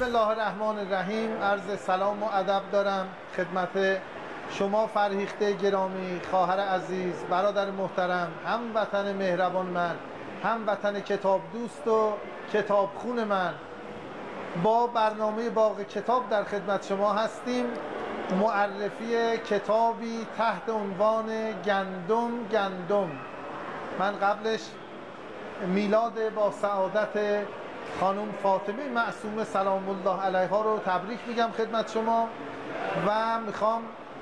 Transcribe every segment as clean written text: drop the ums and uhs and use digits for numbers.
الله الرحمن الرحیم. عرض سلام و ادب دارم خدمت شما فرهیخته گرامی، خواهر عزیز، برادر محترم، هموطن مهربان من، هموطن کتاب دوست و کتابخون من. با برنامه باغ کتاب در خدمت شما هستیم. معرفی کتابی تحت عنوان گندم. من قبلش میلاد با سعادت خانم فاطمه معصومه سلام الله علیها رو تبریک میگم خدمت شما و میخوام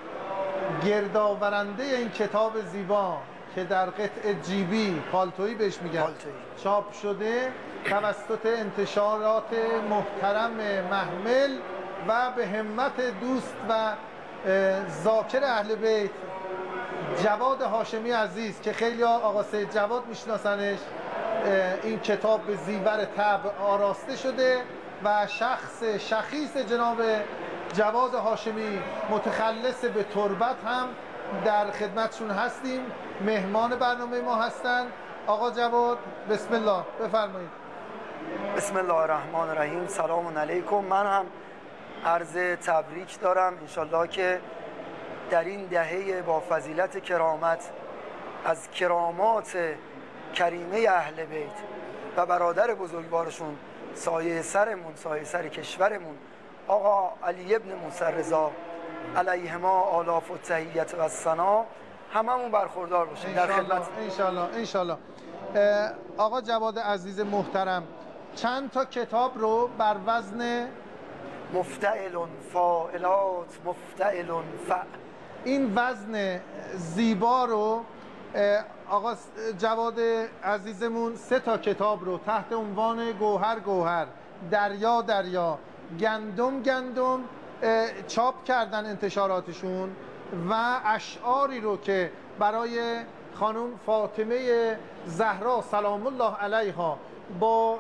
گردآورنده این کتاب زیبا که در قطع جیبی پالتویی بهش میگن چاپ شده توسط انتشارات محترم محمل و به همت دوست و ذاکر اهل بیت جواد هاشمی عزیز که خیلی آقا سید جواد میشناسنش، این کتاب به زیور طبع آراسته شده و شخص شخیص جناب جواد هاشمی متخلص به تربت هم در خدمتشون هستیم. مهمان برنامه ما هستن آقا جواد. بسم الله، بفرمایید. بسم الله الرحمن الرحیم. سلام علیکم. من هم عرض تبریک دارم. انشالله که در این دهه با فضیلت کرامت از کرامات کریمه اهل بیت و برادر بزرگوارشون سایه سرمون، سایه سر کشورمون آقا علی ابن موسی رضا علیهما آلاف و تحیت و ثنا هممون برخوردار باشیم در خدمت. انشالله. آقا جواد عزیز محترم، چند تا کتاب رو بر وزن مفتعل فاعلات مفتعل فعل، این وزن زیبا رو آقا جواد عزیزمون 3 تا کتاب رو تحت عنوان گوهر، دریا، گندم چاپ کردن انتشاراتشون و اشعاری رو که برای خانم فاطمه زهرا سلام الله علیها با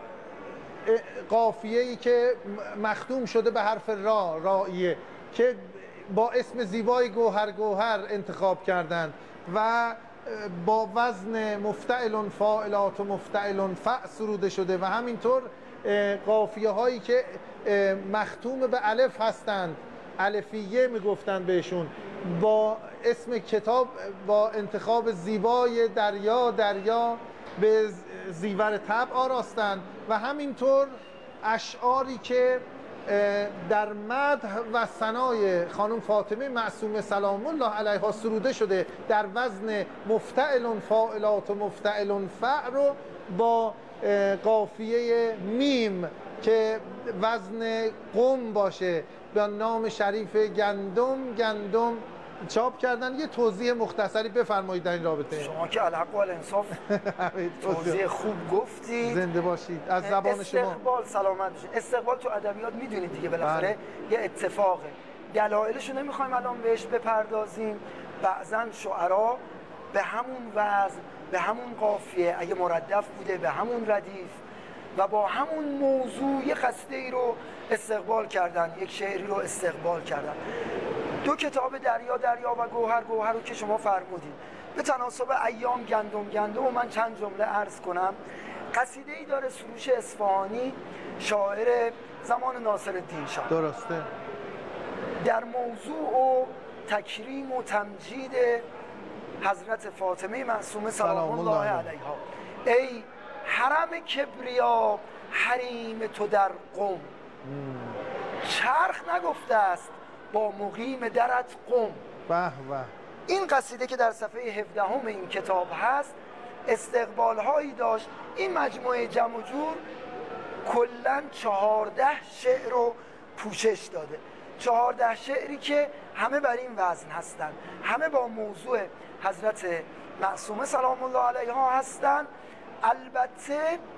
قافیه‌ای که مختوم شده به حرف رائیه که با اسم زیبای گوهر انتخاب کردند و با وزن مفتعل فاعلات و مفتعل فع سروده شده و همینطور قافیه هایی که مختوم به الف هستند، الفیه میگفتن بهشون، با اسم کتاب با انتخاب زیبای دریا به زیور طبع آراستن و همینطور اشعاری که در مدح و ثنای خانم فاطمه معصومه سلام الله علیها سروده شده در وزن مفتعل فاعلات و مفتعل فع رو با قافیه میم که وزن قم باشه به نام شریف گندم چاپ کردن. یه توضیح مختصری بفرمایید در این رابطه. شما که الحق و الانصاف توضیح خوب گفتید. زنده باشید. از زبان شما استقبال سلامت باشید. استقبال تو ادبیات میدونید دیگه بالاخره یه اتفاقه. دلایلش رو نمیخوایم الان بهش بپردازیم. بعضن شعرا به همون وزن، به همون قافیه، اگه مردف بوده به همون ردیف و با همون موضوع یه قصیده ای رو استقبال کردن، یک شعری رو استقبال کردن. 2 کتاب دریا و گوهر رو که شما فرمودید به تناسب ایام گندم و من چند جمله عرض کنم. قصیده ای داره سروش اصفهانی، شاعر زمان ناصرالدین شاه، درسته، در موضوع و تکریم و تمجید حضرت فاطمه معصومه سلام الله علیها. ای حرم کبریا حریم تو در قم، چرخ نگفته است با مقیم درت قم. به. این قصیده که در صفحه 17 این کتاب هست استقبال هایی داشت. این مجموعه جمع و جور کلاً 14 شعر رو پوشش داده، 14 شعری که همه بر این وزن هستند، همه با موضوع حضرت معصومه سلام الله علیها هستند. البته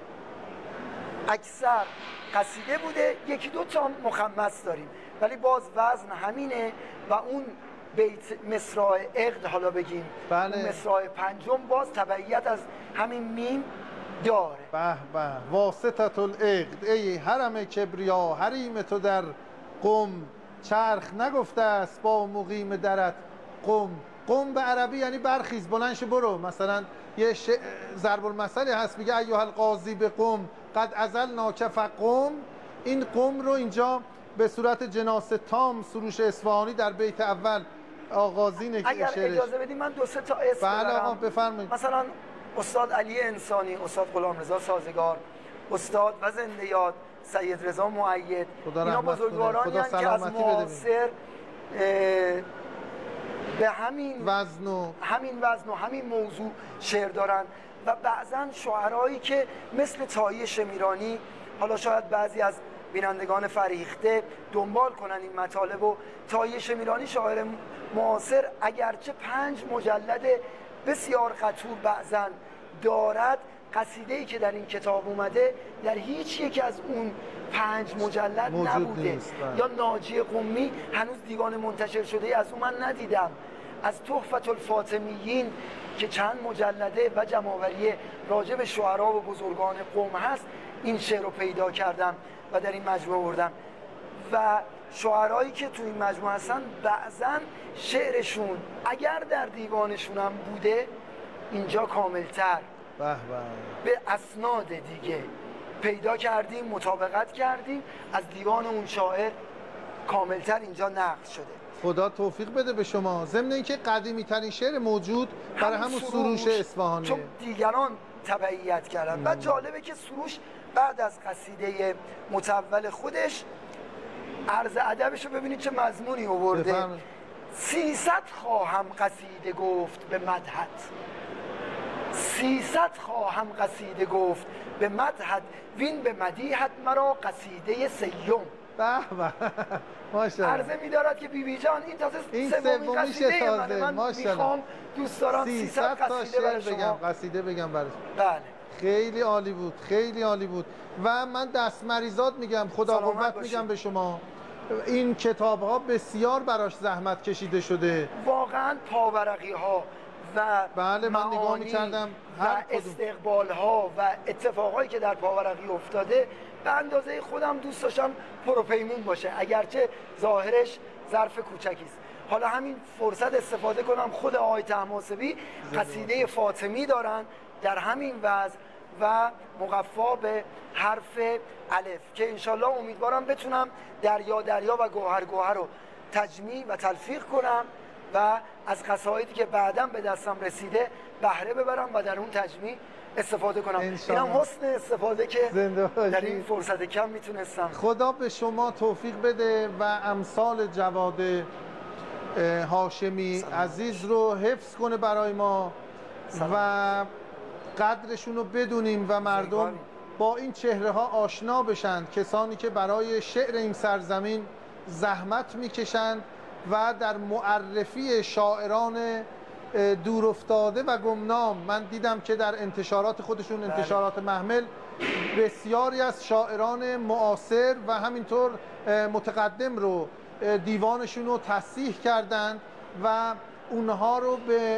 اکثر قصیده بوده، 1-2 تا مخمس داریم ولی باز وزن همینه و اون بیت مصرع عقد حالا بگیم اون مصرع پنجم باز تبعیت از همین میم داره. به واسطة العقد ای حرم کبریا حریم تو در قم، چرخ نگفته است با مقیم درت قم. قم به عربی یعنی برخیز، بلند شو برو. مثلا یه ضرب المثل هست میگه ایها القاضی به قم قد ازلناک فقم، این قم رو اینجا به صورت جناس تام سروش اصفهانی در بیت اول آغازین اگر شعرش. اجازه بدید من 2 3 تا اسم بله ببرم. آقا بفرمایید. مثلا استاد علی انسانی، استاد غلامرضا سازگار، استاد و زنده یاد سید رضا مؤید، اینا بزرگوارانی هستند که از معاصر به همین وزن و همین موضوع شعر دارن و بعضا شاعرایی که مثل طایی شمیرانی، حالا شاید بعضی از بینندگان فریخته دنبال کنن این مطالب و طایی شمیرانی شاعر معاصر اگرچه 5 مجلد بسیار خطور بعضا دارد، قصیده‌ای که در این کتاب اومده در هیچ یک از اون 5 مجلد نبوده. یا ناجی قمی هنوز دیوان منتشر شده از اون من ندیدم. از تحفة الفاطمیین که چند مجلده و جمع‌آوری راجع به شعرا و بزرگان قم هست، این شعر رو پیدا کردم و در این مجموعه آوردم. و شعرایی که تو این مجموعه هستن بعضا شعرشون اگر در دیوانشون هم بوده اینجا کاملتر به اسناد دیگه پیدا کردیم، مطابقت کردیم، از دیوان اون شاعر کاملتر اینجا نقل شده. خدا توفیق بده به شما. ضمن اینکه قدیمی ترین شعر موجود برای همون سروش اصفهانی، چون دیگران تبعیت کردن. بعد جالبه که سروش بعد از قصیده متول خودش عرض ادبش رو ببینید چه مضمونی آورده. 300 خواهم قصیده گفت به مدحت، 300 خواهم قصیده گفت به مدحت، وین به مدیحت مرا قصیده سیوم. به به ماشاءالله. عرضه می‌دارد که بیبی جان این تازه سومین قصیده منه. من میخوام دوست دارم 300 قصیده برای شما قصیده بگم برای بله. خیلی عالی بود، خیلی عالی بود. و من دست مریضات میگم، خدا قوت میگم به شما. این کتاب ها بسیار براش زحمت کشیده شده، واقعا پاورقی ها و بله من نگاه می‌کردم و استقبال ها و اتفاقایی که در پاورقی افتاده به اندازه خودم دوست داشتم پروپیمون باشه، اگرچه ظاهرش ظرف کوچکی است. حالا همین فرصت استفاده کنم، خود آقای طهماسبی قصیده فاطمی دارن در همین وضع و مقفا به حرف الف که انشالله امیدوارم بتونم دریا دریا و گوهر گوهر رو تجمیع و تلفیق کنم و از قصایدی که بعداً به دستم رسیده بهره ببرم و در اون تجمیع استفاده کنم. اینم حسن استفاده که در این فرصت کم میتونستم. خدا به شما توفیق بده و امثال جواد هاشمی عزیز رو حفظ کنه برای ما و قدرشون رو بدونیم و مردم با این چهره ها آشنا بشن، کسانی که برای شعر این سرزمین زحمت میکشند و در معرفی شاعران دور افتاده و گمنام. من دیدم که در انتشارات خودشون، انتشارات محمل، بسیاری از شاعران معاصر و همینطور متقدم رو دیوانشون رو تصحیح کردند و اونها رو به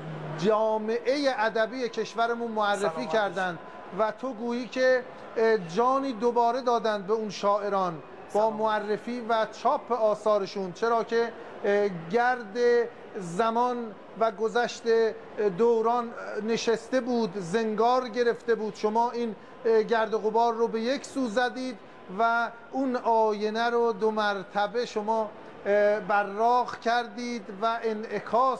جامعه ادبی کشورمون معرفی کردند و تو گویی که جانی دوباره دادند به اون شاعران با معرفی و چاپ آثارشون، چرا که گرد زمان و گذشت دوران نشسته بود، زنگار گرفته بود. شما این گرد و غبار رو به یک سو زدید و اون آینه رو 2 مرتبه شما براق کردید و انعکاس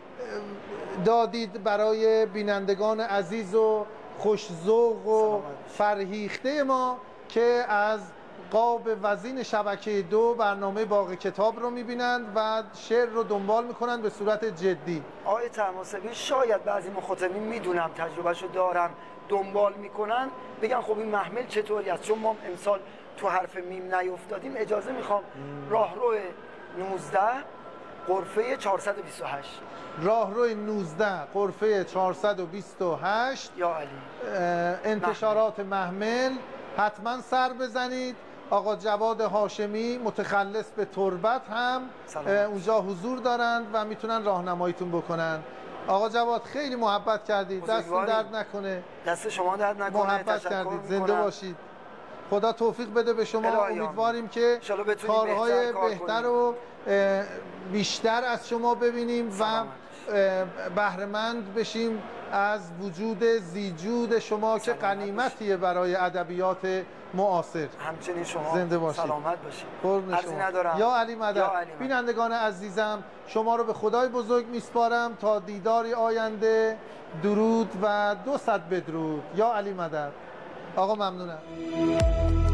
دادید برای بینندگان عزیز و خوش‌ذوق و فرهیخته ما که از قاب وزین شبکه 2 برنامه باغ کتاب رو میبینند و شعر رو دنبال میکنند به صورت جدی. آقای طهماسبی شاید بعضی مخاطبین میدونم تجربهشو دارم دنبال میکنن بگن خب این محمل چطوری است، چون ما امسال تو حرف میم نیفتادیم. اجازه میخوام راهرو 19 غرفه 428 راهرو 19 غرفه 428 یا علی انتشارات محمل. حتما سر بزنید. آقا جواد هاشمی متخلص به تربت هم اونجا حضور دارند و میتونن راهنماییتون بکنن. آقا جواد خیلی محبت کردید، دستتون درد نکنه. دست شما درد نکنه. محبت کردید، زنده باشید. خدا توفیق بده به شما. امیدواریم که کارهای بهتر و بیشتر از شما ببینیم و بهره‌مند بشیم از وجود زیجود شما که غنیمتیه برای ادبیات معاصر. همچنین شما زنده باشید. سلامت باشید. قربون شما. ندارم. یا علی مدد. بینندگان عزیزم شما رو به خدای بزرگ میسپارم تا دیداری آینده. درود و 200 بدرود. یا علی مدد. آقا ممنونم.